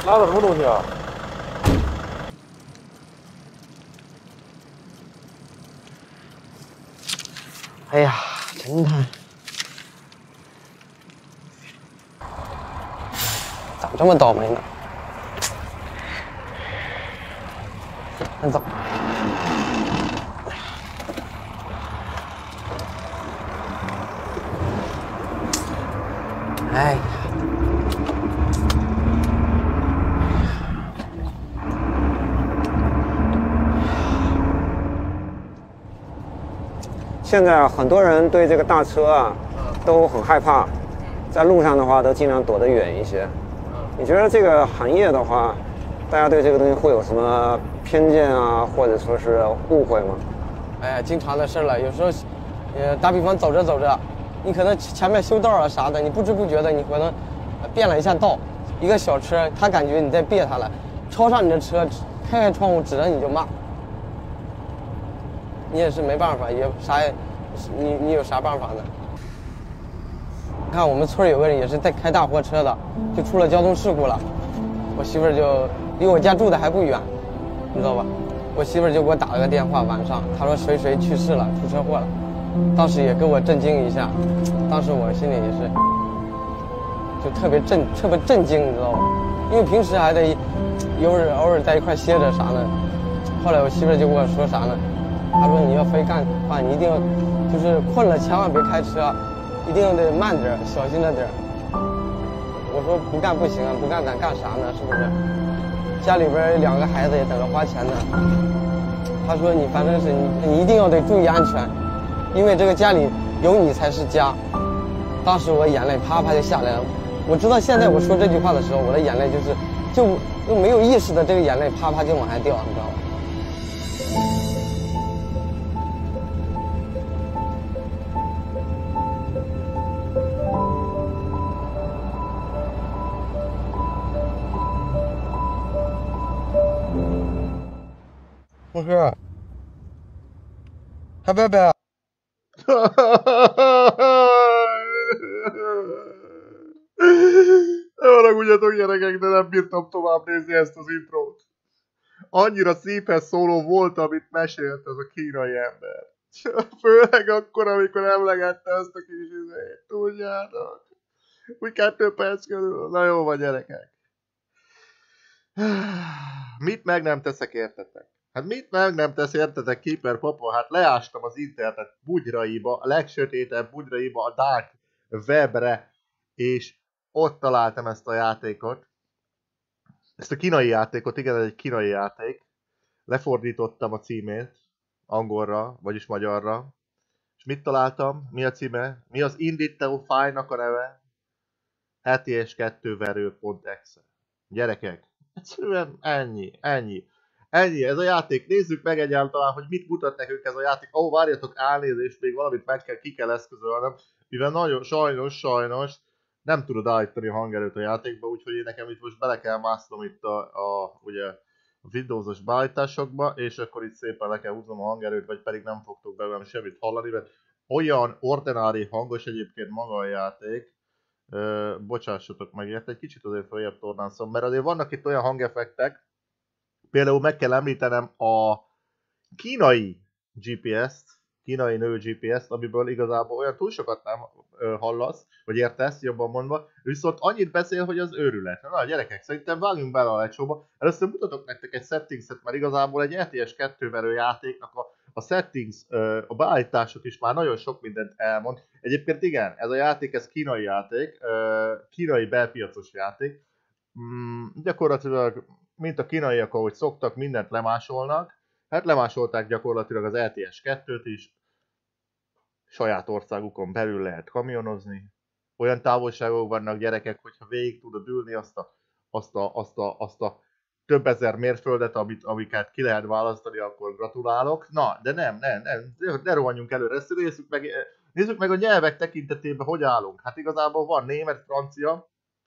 拉的什么东西啊？ 哎呀，真的，咋这么倒霉呢？那走。哎呀， 现在很多人对这个大车啊都很害怕，在路上的话都尽量躲得远一些。你觉得这个行业的话，大家对这个东西会有什么偏见啊，或者说是误会吗？ 哎呀，经常的事了。有时候，打比方走着走着，你可能前面修道啊啥的，你不知不觉的你可能变了一下道，一个小车他感觉你在别他了，超上你的车，开开窗户指着你就骂，你也是没办法，也啥也，你有啥办法呢？你看我们村有个人也是在开大货车的，就出了交通事故了，我媳妇儿就离我家住的还不远，你知道吧？我媳妇儿就给我打了个电话，晚上她说谁去世了，出车祸了，当时也给我震惊一下，当时我心里也是就特别震惊，你知道吧？因为平时还得偶尔在一块歇着啥的，后来我媳妇儿就跟我说啥呢？她说你要非干的话，你一定要就是困了千万别开车，一定要得慢点，小心着点。我说不干不行啊，不干咱干啥呢？是不是？家里边2个孩子也等着花钱呢。他说你反正是你一定要得注意安全，因为这个家里有你才是家。当时我眼泪啪啪就下来了。我知道现在我说这句话的时候，我的眼泪就没有意识的这个眼泪啪啪就往下掉，你知道吧？梦哥，还拜拜。 Ne haragudjatok gyerekek, de nem bírtam tovább nézni ezt az intrót. Annyira szépen szóló volt, amit mesélt ez a kínai ember. Főleg akkor, amikor emlegette azt a kis izét, tudjátok. Úgy 2 perc körül. Na jó van, gyerekek. Mit meg nem teszek értetek? Hát mit meg nem tesz értetek, Keeper papa? Hát leástam az internet bugyraiba, a legsötétebb bugyraiba, a dark webre, és ott találtam ezt a játékot. Ezt a kínai játékot, igen, ez egy kínai játék. Lefordítottam a címét angolra, vagyis magyarra. És mit találtam? Mi a címe? Mi az indító fájlnak a neve? ETS2verő.exe. Gyerekek, egyszerűen ennyi. Ennyi, ez a játék. Nézzük meg egyáltalán, hogy mit mutat nekünk ez a játék. Ó, várjatok, elnézést, még valamit ki kell eszközölnöm, mivel nagyon sajnos nem tudod állítani a hangerőt a játékba, úgyhogy én nekem itt most bele kell másznom itt ugye a Windows-os beállításokba, és akkor itt szépen le kell húznom a hangerőt, vagy pedig nem fogtok belőlem semmit hallani, mert olyan ordinári hangos egyébként maga a játék. Bocsássatok meg, egy kicsit azért följebb tornázom, mert azért vannak itt olyan hangeffektek, például meg kell említenem a kínai GPS-t, kínai nő GPS-t, amiből igazából olyan túl sokat nem hallasz, vagy értesz, jobban mondva, viszont annyit beszél, hogy az őrület. Na gyerekek, szerintem vágjunk bele a lecsóba. Először mutatok nektek egy settings-et, mert igazából egy RTS 2 verő játéknak a settings, a beállítások is már nagyon sok mindent elmond. Egyébként igen, ez a játék, ez kínai játék, kínai belpiacos játék. Gyakorlatilag, mint a kínaiak, ahogy szoktak, mindent lemásolnak. Hát lemásolták gyakorlatilag az LTS 2-t is, saját országukon belül lehet kamionozni. Olyan távolságok vannak, gyerekek, hogyha végig tudod ülni azt a több ezer mérföldet, amiket ki lehet választani, akkor gratulálok. Na, de nem, ne rohanjunk előre, ezt nézzük meg a nyelvek tekintetében, hogy állunk. Hát igazából van német, francia,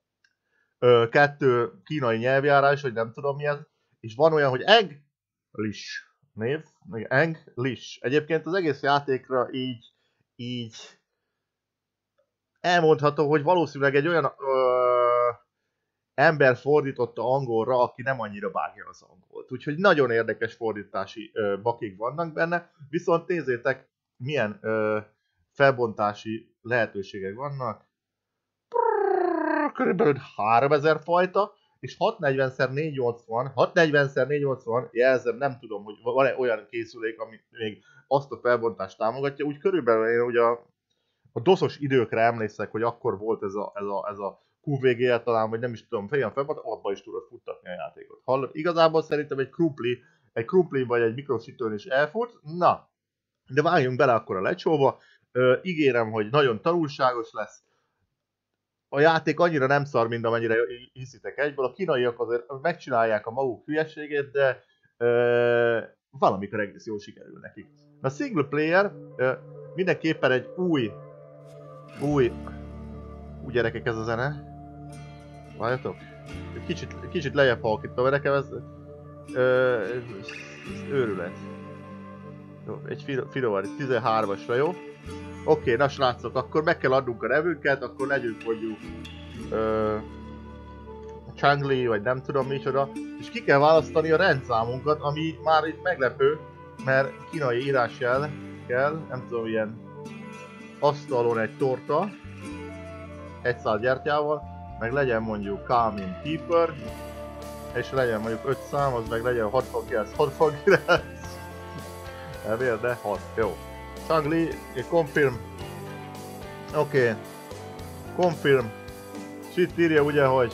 2 kínai nyelvjárás, hogy nem tudom mi ez, és van olyan, hogy English név, English. Egyébként az egész játékra így elmondható, hogy valószínűleg egy olyan ember fordította angolra, aki nem annyira vágja az angolt. Úgyhogy nagyon érdekes fordítási bakik vannak benne, viszont nézzétek, milyen felbontási lehetőségek vannak. Körülbelül 3000 fajta, és 640x480, 640x480, jelzem, nem tudom, hogy van-e olyan készülék, ami még azt a felbontást támogatja, úgy körülbelül én ugye a DOS-os időkre emlékszek, hogy akkor volt ez a QVGL talán, vagy nem is tudom, olyan felbont, abban is tudod futtatni a játékot. Hallod? Igazából szerintem egy krumpli vagy egy mikrosütőn is elfut. Na, de vágjunk bele akkor a lecsóba. Ígérem, hogy nagyon tanulságos lesz. A játék annyira nem szar, mint amennyire hiszitek egyből. A kínaiak azért megcsinálják a maguk hülyeségét, de valamikor egész jól sikerül nekik. A single player mindenképpen egy új gyerekek, ez a zene. Várjatok? Kicsit lejjebb halkítom, nekem ez őrület. Jó, egy finomar, 13-asra, jó? Oké, na srácok, akkor meg kell adnunk a nevünket, akkor legyünk mondjuk Changli, vagy nem tudom micsoda, és ki kell választani a rendszámunkat, ami már itt meglepő, mert kínai írásjel kell, nem tudom, ilyen asztalon egy torta, 100 gyertyával, meg legyen mondjuk Calmin Keeper, és legyen mondjuk 5 szám, az meg legyen 69. Elvér, de 6, jó. Changli, confirm. Oké. Confirm. És itt írja ugye, hogy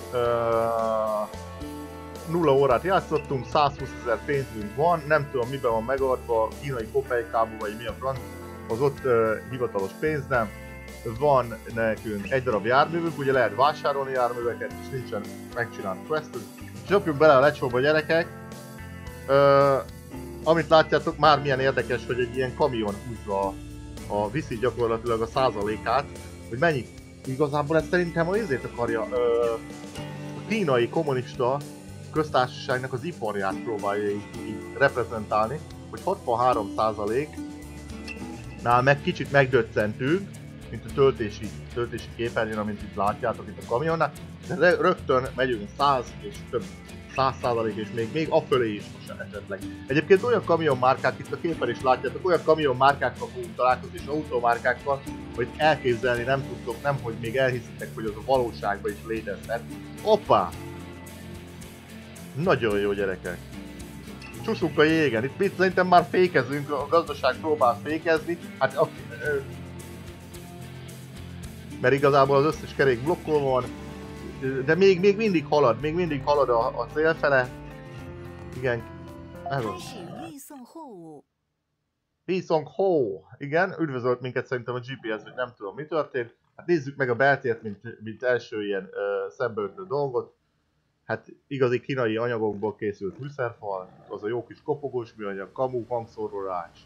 0 órát játszottunk, 120 000 pénzünk van, nem tudom miben van megadva, kínai kopejkából vagy mi a franc, az ott hivatalos pénz nem. Van nekünk egy darab járművünk, ugye lehet vásárolni járműveket, és nincsen megcsinált questet. És rakjuk bele a lecsóba, gyerekek. Amit látjátok, már milyen érdekes, hogy egy ilyen kamion húzza viszi gyakorlatilag a százalékát, hogy mennyi. Igazából ez szerintem a izét akarja, a kínai kommunista köztársaságnak az iparját próbálja így reprezentálni, hogy 63%-nál meg kicsit megdöccentünk, mint a töltési képernyőn, amint itt látjátok itt a kamionnál, de rögtön megyünk 100 és több 100% és még afölé is most esetleg. Egyébként olyan kamionmárkák, itt a képen is látjátok, olyan kamionmárkákkal fogunk találkozni és automárkákkal, hogy elképzelni nem tudtok, nem hogy még elhiszitek, hogy az a valóságban is létezhet. Hoppá! Nagyon jó, gyerekek! Csúszunk a jégen, itt szerintem már fékezünk, a gazdaság próbál fékezni, hát mert igazából az összes kerék blokkolva van, de még mindig halad a cél fele. Igen, ez az. Li Song Ho! Igen, üdvözölt minket szerintem a GPS, vagy nem tudom mi történt. Hát nézzük meg a beltért, mint első ilyen szembeötlő dolgot. Hát igazi kínai anyagokból készült műszerfal, az a jó kis kopogós műanyag, kamu, hangszórolás.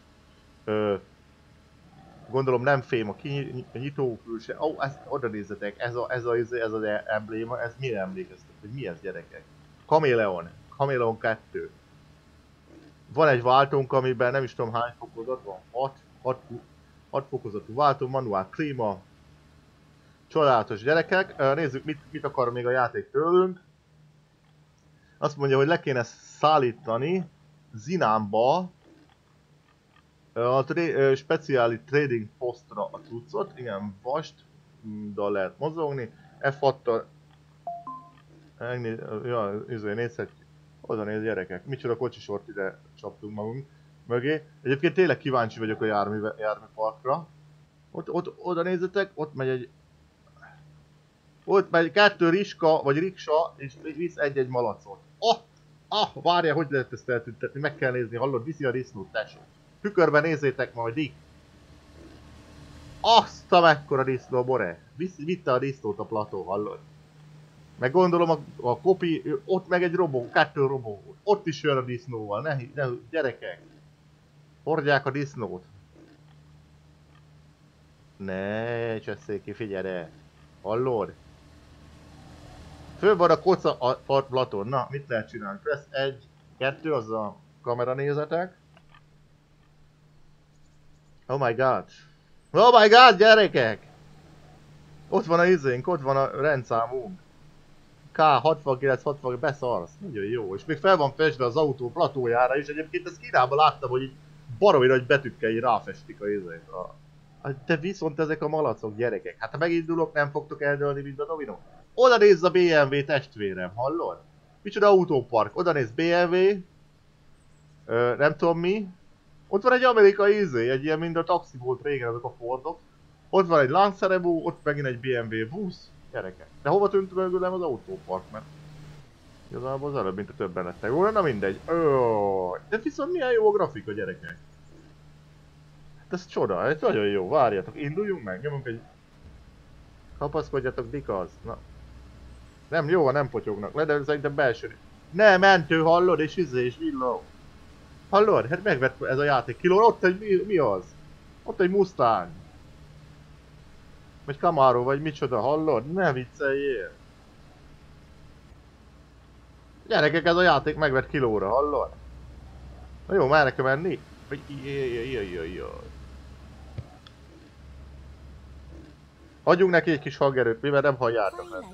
Gondolom nem fém a nyitó külse. Ó, oda nézzetek, ez az embléma, ez mire emlékeztet, hogy mi ez, gyerekek? Kameleon 2. Van egy váltónk, amiben nem is tudom hány fokozat van, 6 fokozatú váltó, manuál klíma. Csodálatos, gyerekek, nézzük mit akar még a játék tőlünk. Azt mondja, hogy le kéne szállítani Zinánba a speciális trading postra a cuccot, igen, vastal lehet mozogni, F6-tal, ja, nézhetjük, oda néz, gyerekek, micsoda kocsisort ide csaptunk magunk mögé. Egyébként tényleg kíváncsi vagyok a járműparkra. Oda nézzetek, ott megy 2 riska, vagy riksa, és visz egy malacot. Várjál, hogy lehet ezt eltüntetni, meg kell nézni, hallod, viszi a disznót, tessék. Tükörben nézzétek majd így. Azt a mekkora disznó, more! Vitte a disznót a plató, hallod? Meg gondolom a kopi, ott meg egy robó, 2 robó. Ott is jön a disznóval, ne gyerekek! Hordják a disznót. Ne cseszék ki, figyelj el! Hallod? Föl van a koca a platón, na mit lehet csinálni? Press 1, 2, az a kamera nézetek. Oh my god! Oh my god, gyerekek! Ott van a izénk, ott van a rendszámunk. K 69-60, beszarsz. Nagyon jó. És még fel van festve az autó platójára is. Egyébként ezt Kínában láttam, hogy így baromi nagy betűkkel így ráfestik a izét. De viszont ezek a malacok, gyerekek. Hát ha megindulok, nem fogtok eldőlni, mint a dominó. Oda nézz a BMW testvérem, hallod? Micsoda autópark, oda nézz BMW. Nem tudom mi. Ott van egy amerikai izé, egy ilyen, mint a taxi volt régen, azok a Fordok. Ott van egy Lancerebo, ott megint egy BMW busz. Gyerekek. De hova tűnt mögülem az autópark, mert igazából az előbb, mint a többen lettek volna, na mindegy. De viszont milyen jó a grafika, gyerekek. Hát ez csoda, ez nagyon jó, várjatok, induljunk meg, nyomunk egy... Kapaszkodjatok, dikaz, na. Nem, jó, nem potyognak le, de szerintem belső... Ne, mentő, hallod, és izé, és villó. Hallod? Hát megvett ez a játék kiló, ott egy, mi az? Ott egy Mustang. Vagy Camaro, vagy micsoda, hallod? Ne vicceljél! Gyerekek, ez a játék megvett kilóra, hallod? Na jó, merre kell menni? Adjunk neki egy kis hangerőt, mivel nem halljátok ezt.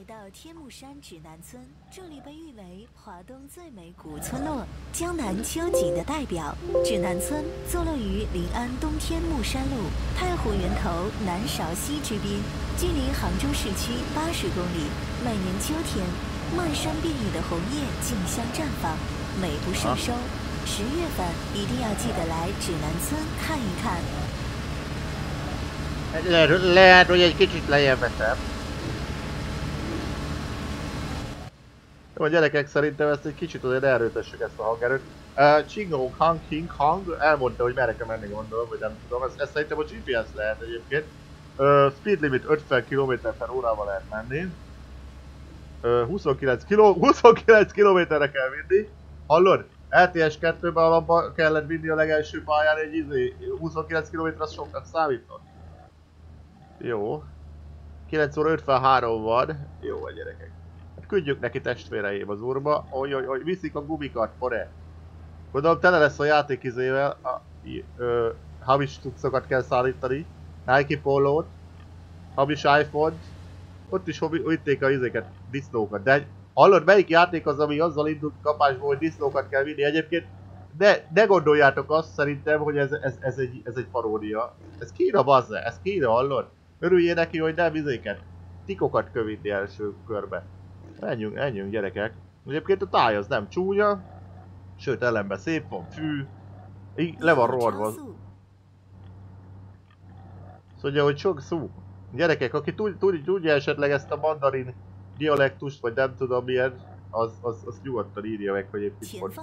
这里被誉为华东最美古村落，江南秋景的代表。指南村坐落于临安东天木山路太湖源头南韶溪之滨，距离杭州市区80公里。每年秋天，漫山遍野的红叶竞相绽放，美不胜收。10月份一定要记得来指南村看一看。 Lehet, hogy egy kicsit lejjebb veszem. Jó, gyerekek, szerintem ezt egy kicsit azért erőtessük ezt a hangerőt. Csingo Kang King Kang elmondta, hogy merre kell menni, gondolom, vagy nem tudom. Ez szerintem a GPS lehet egyébként. Speed limit 50 km/h-val lehet menni. 29 km-re kell vinni. Hallod? LTS 2-ben alapba kellett vinni a legelső pályán egy izé. 29 km az soknak számított. Jó. 9 óra 53 van. Jó a gyerekek. Hát küldjük neki testvéreim az úrba. Hogy viszik a gumikat, pore. Gondolom tele lesz a játék izével. Hamis cuccokat kell szállítani. Nike pólót. Hamis iPhone-t. Ott is vitték a izéket, disznókat. De hallod, melyik játék az, ami azzal indult kapásból, hogy disznókat kell vinni? Egyébként ne gondoljátok azt szerintem, hogy ez egy paródia. Ez Kína, bazze, ez Kína, hallod? Örüljél neki, hogy nem izéket, tikokat kell vinni első körbe. Menjünk gyerekek. Egyébként a táj az nem csúnya, sőt ellenben szép van, fű, le van rohadva. Szóval, hogy sok szó. Gyerekek, aki tudja esetleg ezt a mandarin dialektust, vagy nem tudom milyen, az nyugodtan írja meg, hogy épp itt van.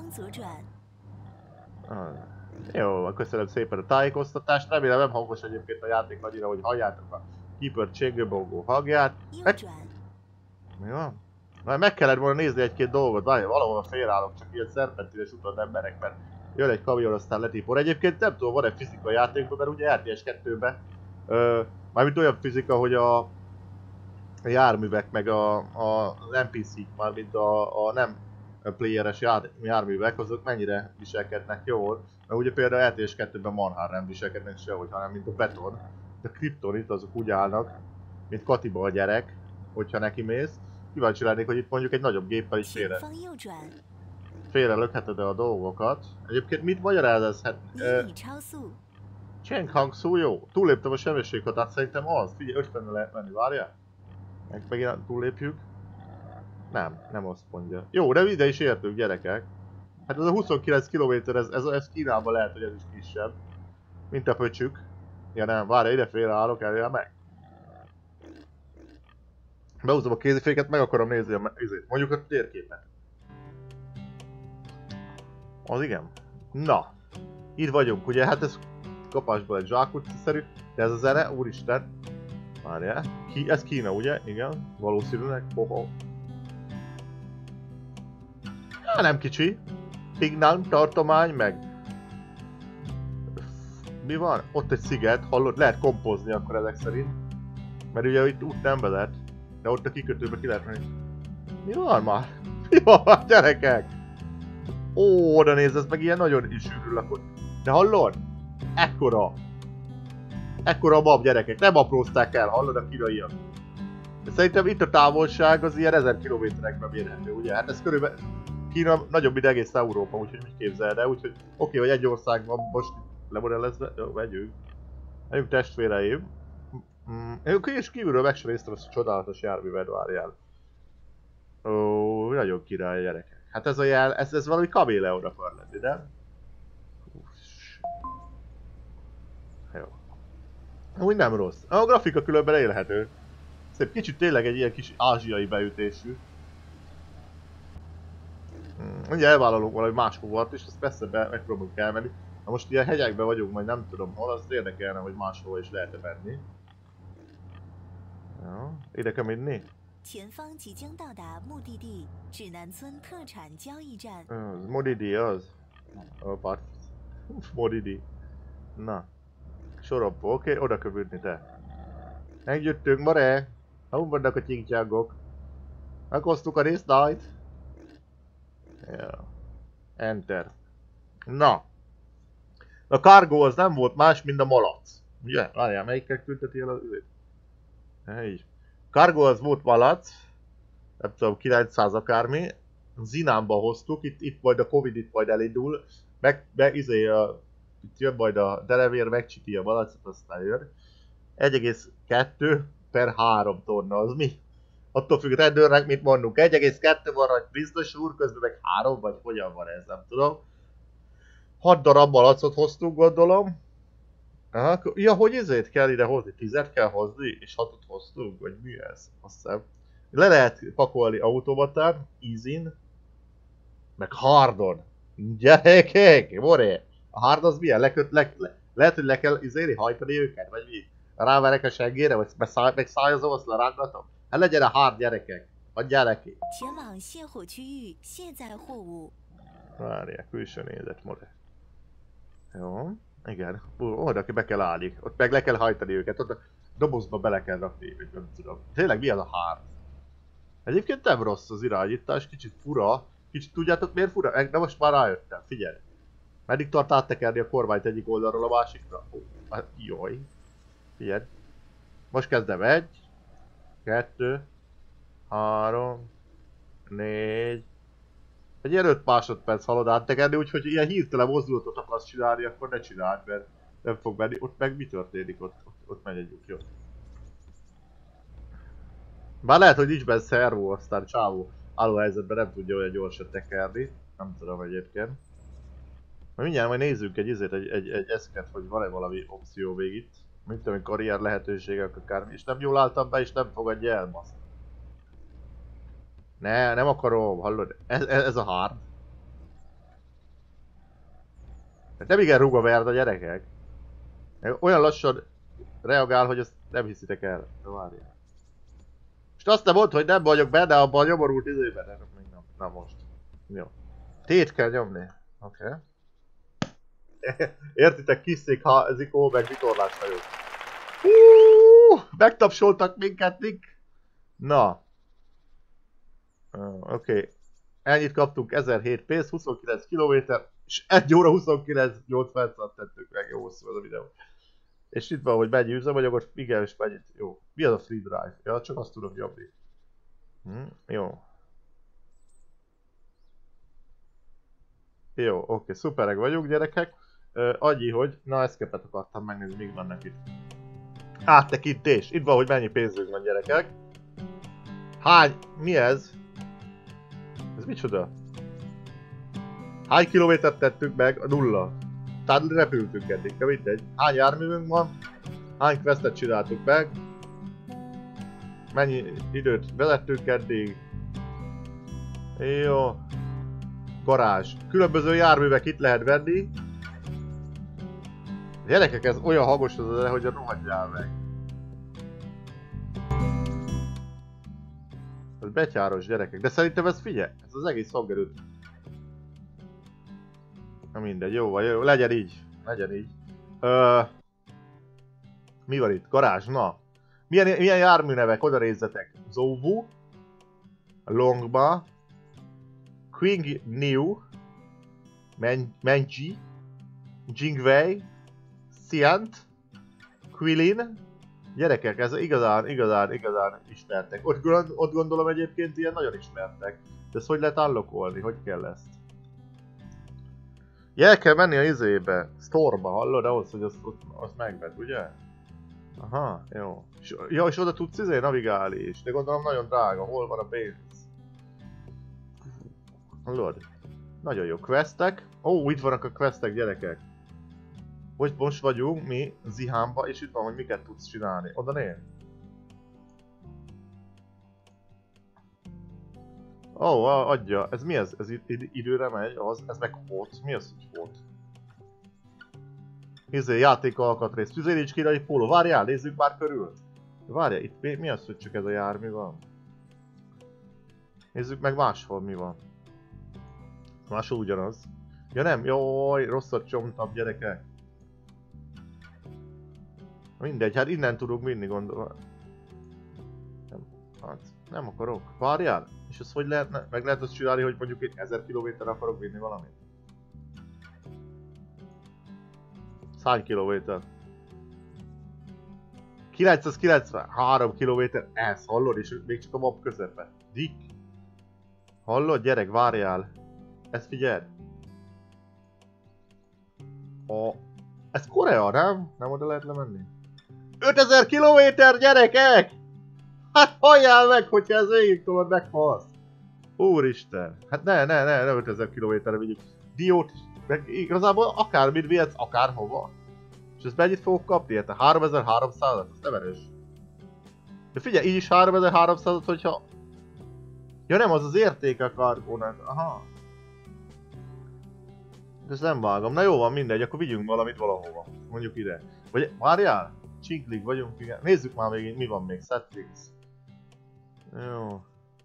Jó, köszönöm szépen a tájékoztatást, remélem nem hangos egyébként a játék annyira, hogy halljátok a Keeper Csengőbongó hangját. Mi van? Már meg kellett volna nézni egy-két dolgot, valahol félreállok, csak ilyen szerpentines utat emberek, mert jön egy kamion, aztán letipor. Egyébként nem tudom, van-e fizika játékban, mert ugye RTS 2-ben, mármint olyan fizika, hogy a járművek, meg az NPC-k, mármint a nem playeres járművek, azok mennyire viselkednek jól. Mert ugye például RTS 2-ben marhán nem viselkednek sehogy, hanem mint a beton. De Kryptonit azok úgy állnak, mint Katiba a gyerek, hogyha neki mész. Kíváncsi lennék, hogy itt mondjuk egy nagyobb géppel is félre lökheted a dolgokat. Egyébként mit magyaráz ez? Hát... Cheng Hang Su, jó. Túlléptem a sebességhatárt, szerintem az. Figyelj, 50-re lehet menni, várjál. Megint túllépjük. Nem azt mondja. Jó, de ide is értünk, gyerekek. Hát ez a 29 km, ez Kínában lehet, hogy ez is kisebb. Mint a pöcsük. Ja nem, várjál, ide félreállok, eljel meg. Behúzom a kéziféket, meg akarom nézni a mondjuk a térképet. Az igen. Na. Itt vagyunk, ugye, hát ez kapásból egy zsákutca-szerű, de ez a zene, úristen. Várjál. Ez Kína, ugye? Igen, valószínűleg. Hát nem kicsi. Pingnan tartomány, meg... Mi van? Ott egy sziget, hallod? Lehet kompozni akkor ezek szerint. Mert ugye itt út nem vezet. De ott a kikötőbe ki lehet menni. Mi van már? Mi van már, gyerekek? Ó, oda nézd, ez meg ilyen nagyon is sűrű lakott. De hallod? Ekkora a bab, gyerekek. Nem aprózták el, hallod a kínaiak. Szerintem itt a távolság az ilyen 1000 kilométerekben mérhető, ugye? Hát ez körülbelül Kína nagyobb, mint egész Európa, úgyhogy mit képzeld el, úgyhogy oké, hogy egy országban most lemodellezve, jó, megyünk. Megyünk testvéreim. És kívülről meg sem néztem ezt a csodálatos járművet, várjál. Ó, nagyon király gyerekek. Hát ez a jel, ez valami kaméleon akar lenni, nem? Jó. Úgy nem rossz. A grafika különben élhető. Szép, kicsit tényleg egy ilyen kis ázsiai beütésű. Ugye elvállalunk valami más hovart is, ezt persze megpróbálunk elmenni. Ha most ilyen hegyekben vagyunk, majd nem tudom hol, az érdekelne, hogy máshova is lehet-e menni. Ja, ide kell menni? 前方即将到达目的地指南村特产交易站。 Az Modidi az. Part. Modidi. Na. Sorokba, oké, oda kell ütni te. Megjöttünk, more! Hol vannak a csinkcsángok? Meghoztuk a résztájt. Ja. Enter. Na. A cargo az nem volt más, mint a malac. Ugye? Várjál, melyikkel küldteti el az őt? Így. Cargo az volt malac. Nem tudom, 900 akármi. Zinánba hoztuk, itt majd a Covid itt majd elindul. Itt jön majd a delevér, megcsíti a malacot, aztán jön. 1,2/3 tonna, az mi? Attól függ rendőrnek mit mondunk, 1,2 van rajta biztos úr, közben meg 3 vagy hogyan van ez, nem tudom. 6 darab malacot hoztunk, gondolom. Aha, ja, hogy ezért kell ide hozni? 10-et kell hozni, és 6-ot hoztunk, vagy mi ez? Azt hiszem. Le lehet pakolni automatán, easy-n, meg hardon. Gyerekek, moré! A hard az milyen? Lehet, hogy le kell hajtani őket, vagy mi? Ráverek a seggére, vagy megszájazom, azt lerángatom? Hát legyen a hard, gyerekek! Adjál neki! 前往卸货区域卸载货物。 Várják, külső nézet, more. Jó, igen. Oda be kell állni. Ott meg le kell hajtani őket, ott a dobozba bele kell rakni, vagy nem tudom. Tényleg mi az a hard? Egyébként nem rossz az irányítás, kicsit fura. Kicsit tudjátok miért fura? De most már rájöttem, figyelj! Meddig tart áttekerni a kormányt egyik oldalról a másikra? Hát, jaj! Figyelj! Most kezdem 1, 2, 3, 4... Egy ilyen 5 másodperc halad áttekerni, úgyhogy ilyen hirtelen mozdulatot akarsz csinálni, akkor ne csináld, mert nem fog menni. Ott meg mi történik? Ott megy egy lyuk, jó. Bár lehet, hogy nincs benne szervó, aztán csávó álló helyzetben nem tudja olyan gyorsan tekerni. Nem tudom egyébként. Mindjárt majd nézzünk egy eszket, hogy van-e valami opció még itt. Mint amikor ilyen lehetőségek akármi. És nem jól álltam be, és nem fogadja el, baszt. Ne, nem akarom, hallod? Ez a hard. Nem igen rúg a verd a gyerekek. Olyan lassan reagál, hogy ezt nem hiszitek el. Várjál. És azt nem mondd, hogy nem vagyok benne abban a nyomorult időben. Még nem. Na most. Jó. Tét kell nyomni. Oké. Okay. Értitek, kiszék, ha zikó, meg vitorláshajók. Megtapsoltak minket, Nick. Na. Oké. Okay. Ennyit kaptunk, 1007 pénz, 29 km, és 1 óra 29-8 percet tettük meg, jó hosszú az a videó. És itt van, hogy mennyi üzemanyagot, igen, és mennyit, jó. Mi az a free drive? Ja, csak azt tudom nyomni. Jó. Jó, oké, szuperek vagyunk, gyerekek. Annyi, hogy... Na, eszkepet akartam megnézni, még vannak itt. Áttekintés. Itt van, hogy mennyi pénzünk van, gyerekek. Hány... Mi ez? Ez micsoda? Hány kilométert tettünk meg? 0. Tehát repültünk eddig, de mindegy. Hány járművünk van? Hány questet csináltuk meg? Mennyi időt vezettünk eddig? Jó. Garázs. Különböző járművek itt lehet venni. Gyerekek, ez olyan hangos az zene, hogy rohadjál meg. Ez betyáros, gyerekek. De szerintem ez figyelj, ez az egész hangerőt. Na mindegy, jó van, jó, legyen így. Legyen így. Mi van itt? Garázs, na. Milyen járműnevek? Oda nézzetek. Zovu. Longba. Qing New. Menji. Jingwei. Siant. Quilin. Gyerekek, ez igazán ismertek. Ott gondolom egyébként ilyen nagyon ismertek. De ezt hogy lehet unlockolni? Hogy kell ezt? El kell menni a izébe, store-ba, hallod? Ahhoz, hogy azt megvedd, ugye? Aha, jó. Ja, és oda tudsz navigálni is. De gondolom nagyon drága. Hol van a pénz? Hallod? Nagyon jó. Questek. Ó, itt vannak a questek, gyerekek. Hogy most vagyunk mi Zihámba, és itt van, hogy miket tudsz csinálni. Oda néz. Ó, adja. Ez mi ez? Ez időre megy, ez meg volt. Mi az, hogy volt? Játékalkatrész. Tüzéríts ki egy póló. Várjál, nézzük már körül. Várjál, itt mi az, hogy csak ez a jármű van? Nézzük meg máshol mi van. Máshol ugyanaz. Ja nem, jaj, rosszat csomtam, gyerekek. Mindegy, hát innen tudok vinni, gondolom. Nem, hát nem akarok. Várjál? És ezt hogy lehetne? Meg lehet azt csinálni, hogy mondjuk 1000 km-re akarok vinni valamit? Hány kilométer? 993 kilométer, ez hallod, és még csak a map közepe. Dick? Hallod, gyerek, várjál. Ezt figyeld. Ez Korea, nem? Nem oda lehet lemenni? 5000 kilométer, gyerekek! Hát halljál meg, hogyha ez végig tolod, meghalsz. Úristen. Hát ne 5000 kilométerre vigyük. Diót, meg igazából akármit vihetsz, akárhova. És ezt mennyit fogok kapni? Hát 3300-at, ez nem erős. De figyelj, így is 3300-at, hogyha... Ja nem, az az értéke a kargónak, aha. De ezt nem vágom. Na jó van, mindegy, akkor vigyünk valamit valahova. Mondjuk ide. Vagy várjál? Csinklig vagyunk, igen. Nézzük már még, mi van még. Settings. Jó.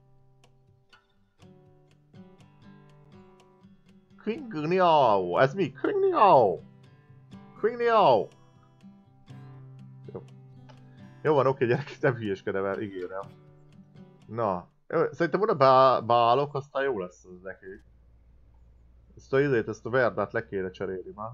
Qingniao. Ez mi? Qingniao. Qingniao. Jó. Jó van, oké, gyerek, nem hülyeskedem el, ígérem. Na. Szerintem oda beállok, aztán jó lesz az nekik. Ezt a verdát le kéne cserélni már.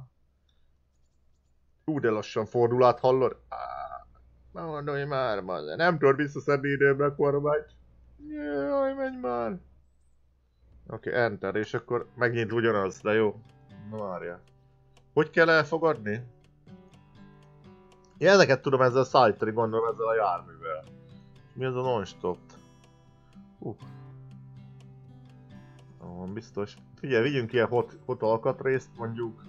De lassan fordul át, hallod? Mondom, már, nem tudod visszaszedni időmre a kormányt. Jaj, menj már. Oké, enter, és akkor megint ugyanaz, de jó. Na várjál. Hogy kell elfogadni? Ja, ezeket tudom ezzel szállítani, gondolom ezzel a járművel. Mi az a non-stop? Biztos. Figyelj, vigyünk ilyen hot alkatrészt, mondjuk.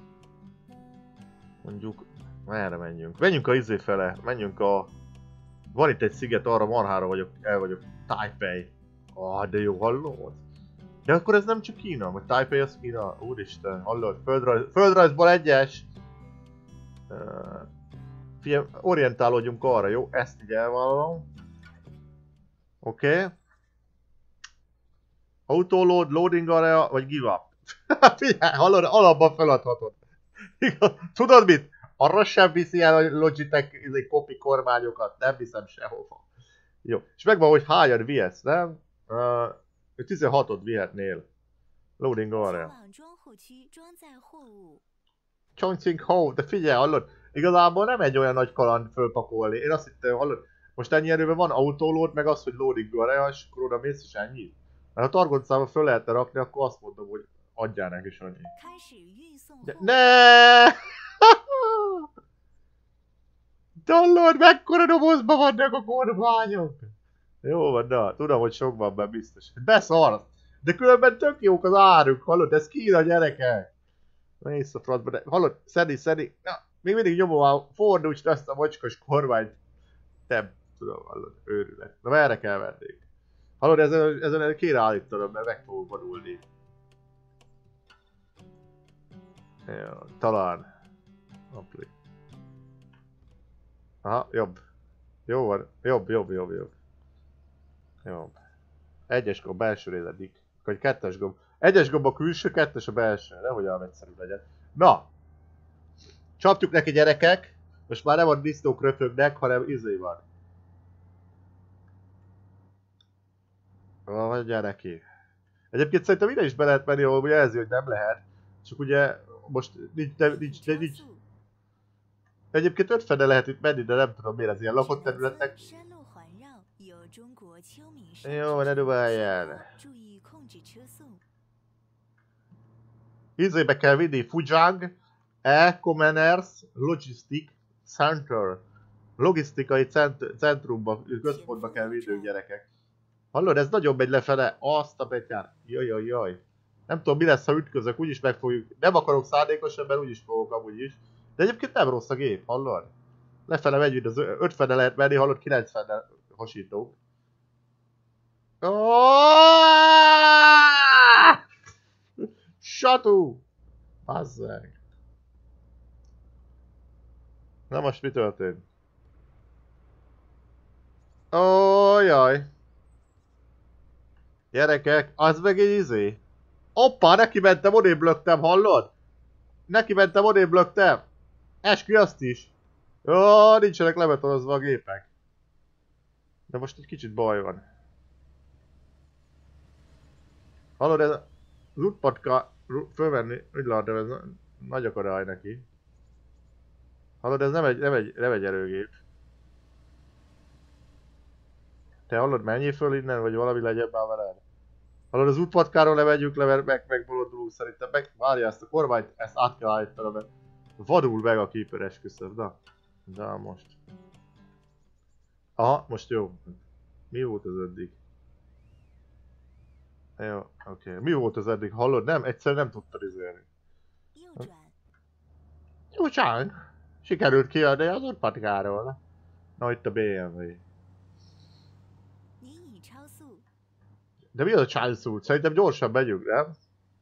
Merre menjünk? Menjünk a izé fele, menjünk a... Van itt egy sziget, arra marhára el vagyok. Taipei. De jó, hallod? De akkor ez nem csak Kína, vagy Taipei az Kína. Úristen, hallod? Földrajzból egyes. Figyelj, orientálódjunk arra, jó? Ezt így elvállalom. Oké. Autoload, loading area, vagy give up. Figyelj, hallod? Alapban feladhatod. Tudod mit? Arra sem viszi el a Logitech copy kormányokat, nem viszem sehova. Jó, és megvan, hogy hányan vihetsz, nem? 16-ot vihetnél. Loading area. Chongqing Ho, de figyelj, hallod? Igazából nem egy olyan nagy kaland fölpakolni. Én azt hittem, hallod? Most ennyi erőben van autoload, meg az, hogy loading area, és akkor oda mész, és ennyi. Mert ha targoncába föl lehetne rakni, akkor azt mondom, hogy adjál neki is annyi. De ne! Hallod, mekkora dobozban vannak a kormányok? Jó van, na, tudom, hogy sok van benne biztos. Beszarsz! De különben tök jók az áruk, hallod, ez Kína, gyerekek! Mész a francba, de hallod, szedi, na, még mindig nyomom, fordulj ezt a mocskos kormányt. Nem tudom, hallod, őrület. Na, merre kell venni? Hallod, ezen kéne állítanom, mert meg fogok vadulni. Jó, talán. Appli. Aha, jobb. Jó van, jobb. Jobb. Egyes gomb belső rézedik. Vagy kettes gomb. Egyes gomb a külső, kettes a belső. Nehogy olyan egyszerű legyen. Na! Csapjuk neki, gyerekek! Most már nem a disznók röfögnek, hanem izé van. Mondjál neki. Egyébként szerintem ide is be lehet menni, ahol jelzi, hogy nem lehet. Csak ugye most nincs. Egyébként 50-re lehet itt menni, de nem tudom miért, ez ilyen lakott területnek. Jó, ne dubáljál. Izébe kell vinni, Fujang E-Commerce Logistic Center. Logisztikai centrumba, központba kell vinnünk, gyerekek. Hallod, ez nagyon megy lefele. Azt a betyár. Jaj. Nem tudom, mi lesz, ha ütközök, úgyis meg fogjuk. Nem akarok szándékosan, mert úgyis fogok amúgy is. De egyébként nem rossz a gép, hallod? Lefele megyünk, az 50-re lehet menni, hallod, 90-re hasítunk. Satú! Bazzeg. Na most mi történt? Ó, jaj. Gyerekek, az meg egy izé. Hoppá, neki mentem, odébb löktem, hallod? Neki mentem, odébb löktem. Eskü azt is. Jó, nincsenek lebetonozva a gépek. De most egy kicsit baj van. Hallod, ez az útpatka fölvenni, úgy látom, ez nagy akadály neki. Hallod, ez nem egy erőgép. Te hallod, menjél föl innen, vagy valami legyen már veled. Hallod, az útpatkáról ne vegyük le, mert megbolondulunk szerintem. Várja ezt a kormányt, ezt át kell állítanom, mert vadul meg a Keeper, esküszöm. Na most. Aha, most jó. Mi volt az eddig? Jó, oké. Mi volt az eddig? Hallod? Nem, egyszerűen nem tudtad izélni. Jó csánk. Sikerült kiadni az útpatkáról. Na itt a BMW. De mi az a csájszút? Szerintem gyorsan megyünk, nem?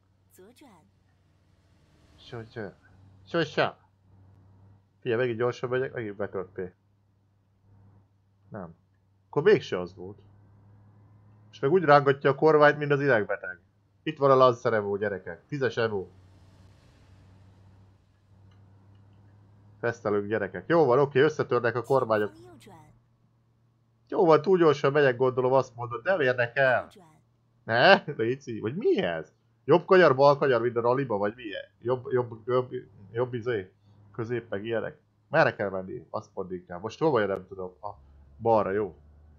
Sose. Figyelj, megint gyorsan megyek, megint betört P. Nem. Akkor mégse az volt. És meg úgy rángatja a kormányt, mint az idegbeteg. Itt van a Lancer Evo, gyerekek. 10-es Evo. Fesztelünk, gyerekek. Jó van, oké, összetörnek a kormányok. Jó van, túl gyorsan megyek, gondolom, azt mondod, nem érdekel. Ne? Léci, vagy mi ez? Jobb kanyar, bal kanyar, mint a ralliba, vagy mi? Jobb izé. Közép meg ilyenek. Merre kell menni? Azt mondd inkább. Most hova jön, nem tudom. A balra, jó.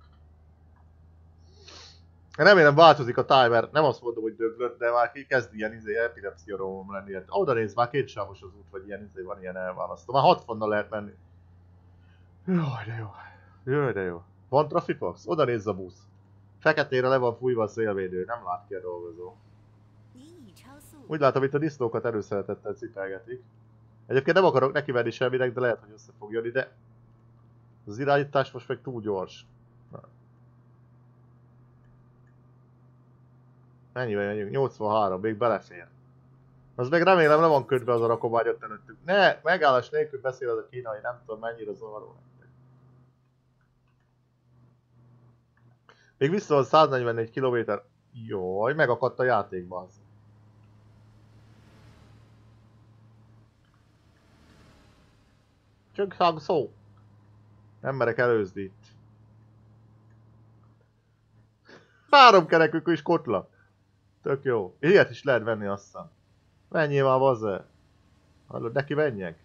Remélem változik a timer. Nem azt mondom, hogy döglött, de már kezd ilyen izé epilepsziarómom lenni. Oda nézd, már kétsávos az út, vagy ilyen izé van, ilyen elválasztó. Már 60-nal lehet menni. Jaj, de jó. Jaj, de jó. Van Trafipax? Oda nézz a busz. Feketére le van fújva a szélvédő, nem lát ki a dolgozó. Úgy látom, itt a disznókat előszeretettel cipelgetik. Egyébként nem akarok neki venni semminek, de lehet, hogy össze fog jönni, de az irányítás most meg túl gyors. Na. Mennyivel megyünk? 83, még belefér. Az meg remélem le van kötve az a rakomány ott előttük. Ne, megállás nélkül beszél az a kínai, nem tudom mennyire zavaró. Még vissza van 144 km. Jaj, megakadt a játékban az. Csak szó. Nem merek előzni itt. 3 kerekük is kotla. Tök jó. Ilyet is lehet venni aztán. Menjél már, bazze. Hallod, neki menjek.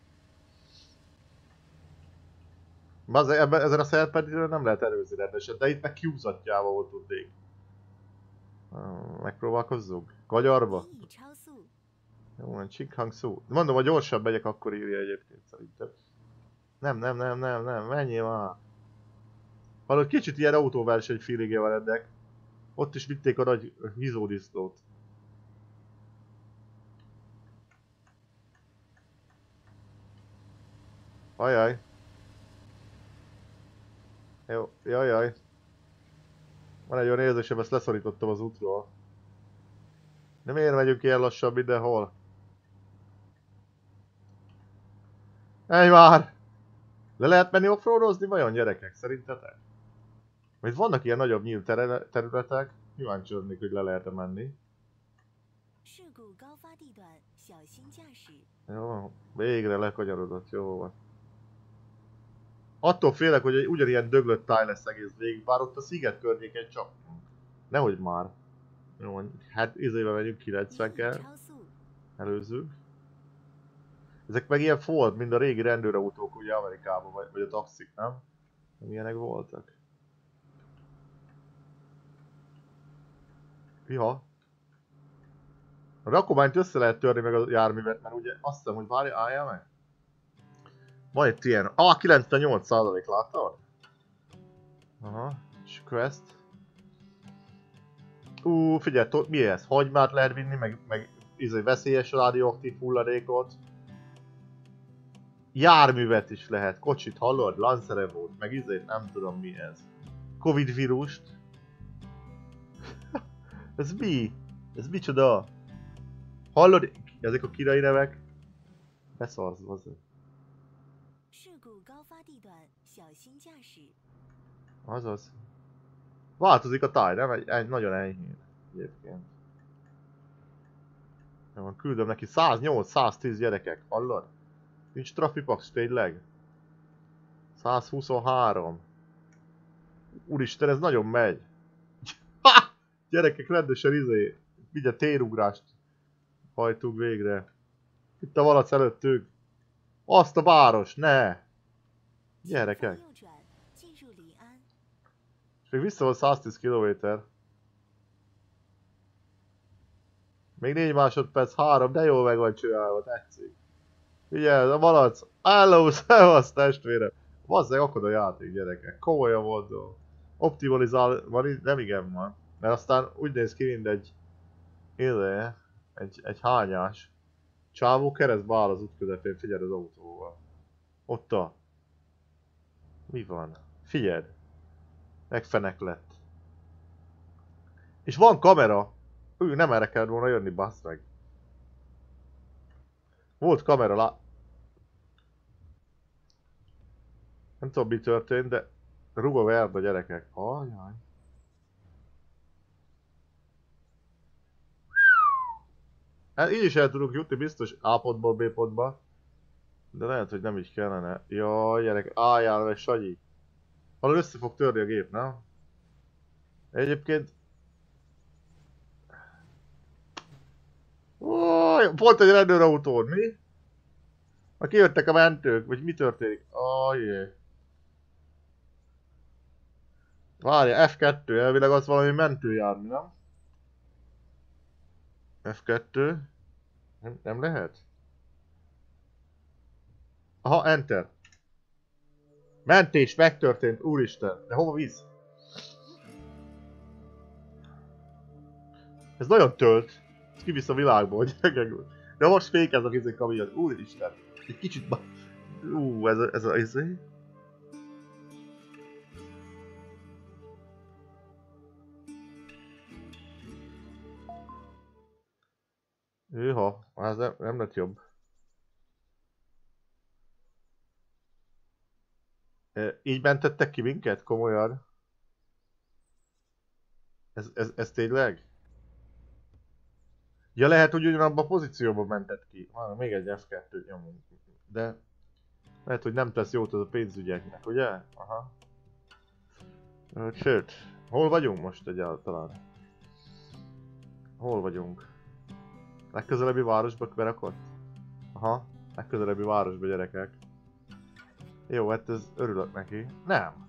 Bazze, ezen a szerpedről nem lehet előzni rendesen, de itt meg kiúzatjával volt tudnék. Megpróbálkozzunk. Kagyarba. Jó, van, Csinkhang szó. Mondom, hogy gyorsabb megyek, akkor írja egyébként szerintem. Nem, menjél már. Hallod, kicsit ilyen autóverseny feelingje van ennek. Ott is vitték a nagy hízódisznót. Ajaj. Jó, jaj. Van egy olyan érzésem, ezt leszorítottam az útról. De miért megyünk ilyen lassan mindenhol? Ej már! Le lehet menni offroadozni vajon, gyerekek? Szerintetek? Vagy vannak ilyen nagyobb nyílt területek? Kíváncsi lennék, hogy le lehet-e menni. Jó, végre lekanyarodott, jó van. Attól félek, hogy egy ugyanilyen döglött táj lesz egész végig, bár ott a sziget környéken csak. Nehogy már. Jó, hát izébe megyünk, 90 kell. Előzzük. Ezek meg ilyen Ford, mint a régi rendőrautók ugye Amerikában, vagy a taxik, nem? Milyenek voltak? Ja. A rakományt össze lehet törni meg a járművet, mert ugye azt hiszem, hogy várja, álljál meg. Van itt ilyen. 98% láttad? Aha, és quest. Figyelj, mi ez? Hagymát lehet vinni, meg veszélyes radioaktív hulladékot. Járművet is lehet, kocsit hallod? Lancerevót, meg nem tudom mi ez. Covid vírust. Ez mi? Ez micsoda? Hallod? Ezek a királyi nevek? Beszarsz, azért. Azaz. Változik a táj, nem? Egy nagyon enyhén. Egyébként. Jó, küldöm neki 108-110 gyerekek, hallod? Nincs trafipax, tényleg? 123. Úristen, ez nagyon megy. Ha! Gyerekek, rendesen mindjárt térugrást hajtunk végre. Itt a valac előttünk. Azt a város, ne! Gyerekek. És még vissza van 110 km. Még 4 másodperc, 3, de jól meg van csinálva, tetszik. Figyelj, a malac. Hello, szevasz testvérem. Bazzeg, akad a játék, gyerekek. Komolyan mondom. Optimalizál, van, nem igen van. Mert aztán úgy néz ki, mint egy hányás. Csávó keresztbe áll az út közepén, figyeld az autóval. Ott a... Mi van? Figyeld. Megfenek lett. És van kamera. Nem erre kellett volna jönni, bassz meg. Volt kamera Nem tudom mi történt, de rúg a verd a gyerekek. Ajaj. Hát így is el tudunk jutni biztos A pontból B pontba. De lehet, hogy nem így kellene. Jaj, gyerek, álljál meg, Sanyi. Valami össze fog törni a gép, nem? Egyébként... Pont egy rendőrautón, mi? Ha kijöttek a mentők, vagy mi történik? Ajjé. Várja, F2, elvileg az valami mentőjármű, nem? F2. Nem lehet? Aha, Enter. Mentés megtörtént, úristen. De hova visz? Ez nagyon tölt. Ez kivisz a világból, gyerekek. De most fékeznek ezek a miatt, úristen. Egy kicsit ez a izé. Hűha, ez nem lett jobb. Így mentettek ki minket? Komolyan? Ez tényleg? Ja, lehet, hogy ugyanabban a pozícióban mentett ki. Még egy F2 nyomunk. De... lehet, hogy nem tesz jót az a pénzügyeknek, ugye? Aha. Sőt, hol vagyunk most egyáltalán? Hol vagyunk? Legközelebbi városba berakott? Aha, legközelebbi városba, gyerekek. Jó, hát ez örülök neki. Nem.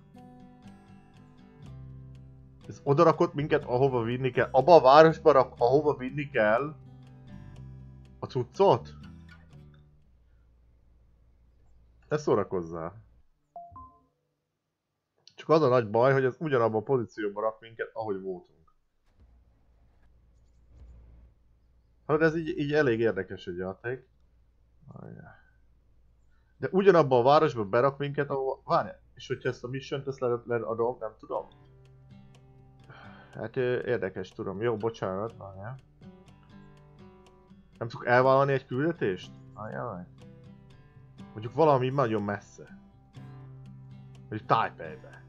Ez oda rakott minket, ahova vinni kell. Abba a városba rak, ahova vinni kell a cuccot? Ne szórakozzál. Csak az a nagy baj, hogy ez ugyanabban a pozícióban rak minket, ahogy voltunk. Hát ez így elég érdekes egy játék. De ugyanabban a városban berak minket, ahol... Várjál, és hogyha ezt a missiont ezt leadom, nem tudom. Hát érdekes, tudom. Jó, bocsánat, várjál. Nem tudok elvállalni egy küldetést? Várjál. Mondjuk valami nagyon messze. Mondjuk Taipei-be.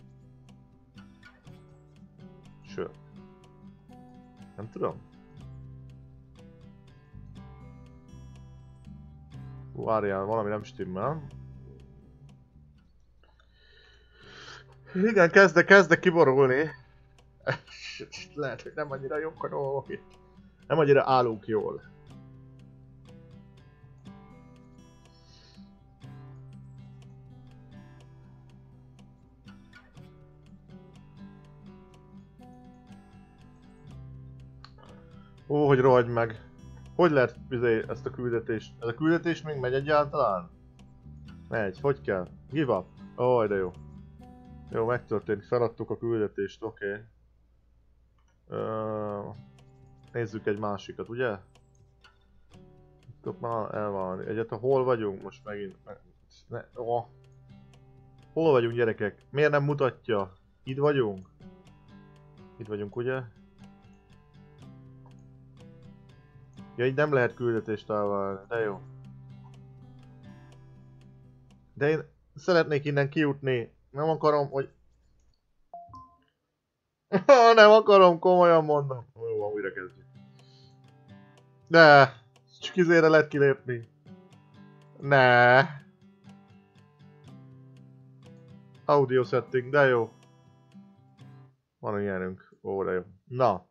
Sőt. Nem tudom. Várjál, valami nem stimmel. Igen, kezdek kiborulni. Lehet, hogy nem annyira jók a dolgok itt. Nem annyira állunk jól. Ó, hogy rohagy meg. Hogy lehet ezt a küldetést? Ez a küldetés még megy egyáltalán? Megy, hogy kell? Give up. Ó, de jó. Jó, megtörtént, feladtuk a küldetést, oké. Nézzük egy másikat, ugye? Itt már el van. Egyáltalán hol vagyunk most megint? Hol vagyunk, gyerekek? Miért nem mutatja? Itt vagyunk? Itt vagyunk, ugye? Ja, így nem lehet küldetést elválni, de jó. De én szeretnék innen kijutni. Nem akarom, hogy... Nem akarom, komolyan mondom. Jó, van, újra kezdjük. De, csak izére lehet kilépni. Ne. Audio setting, de jó. Van ilyenünk. Ó, de jó. Na.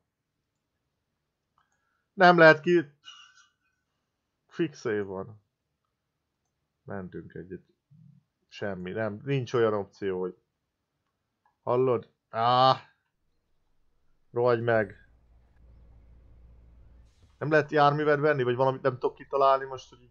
Nem lehet ki... Fix save van. Mentünk egyet. Semmi, nem. Nincs olyan opció, hogy... Hallod? Rohagy meg. Nem lehet járművet venni, vagy valamit nem tudok kitalálni most, hogy...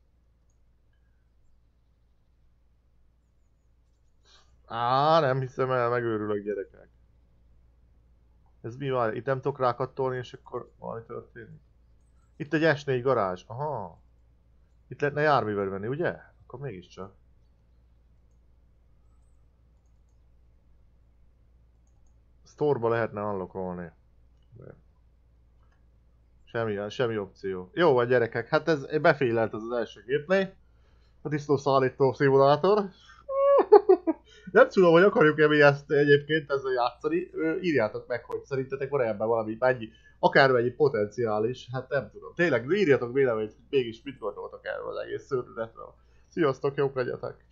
Nem hiszem el, megőrülök, gyerekek. Ez mi van? Itt nem tudok rákattolni, és akkor valami történik. Itt egy S4 garázs. Aha. Itt lehetne járművet venni, ugye? Akkor mégiscsak. Store-ba lehetne unlockolni. Semmi opció. Jó van, gyerekek, hát ez befélelt az első gépnél. A disznószállító szimulátor. Nem tudom, hogy akarjuk-e mi ezt egyébként ezzel játszani. Írjátok meg, hogy szerintetek van ebben valami mennyi, akármennyi potenciális, hát nem tudom. Tényleg írjatok véleményt, hogy mégis mit gondoltak erről az egész szörnyetről. Sziasztok, jók legyetek!